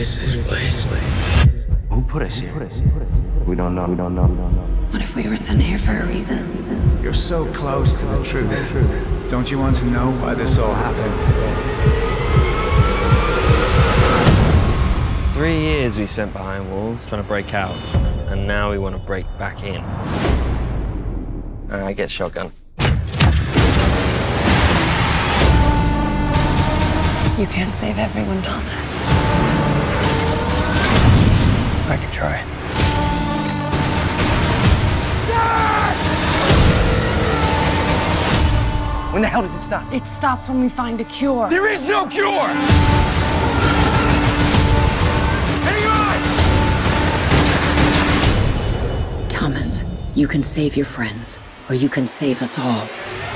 is this place? Who put us here? We don't know. What if we were sent here for a reason? You're so close to the truth. Don't you want to know why this all happened? 3 years we spent behind walls trying to break out, and now we want to break back in. I get shotgun. You can't save everyone, Thomas. I can try. When the hell does it stop? It stops when we find a cure. There is no cure! Hang on! Thomas, you can save your friends, or you can save us all.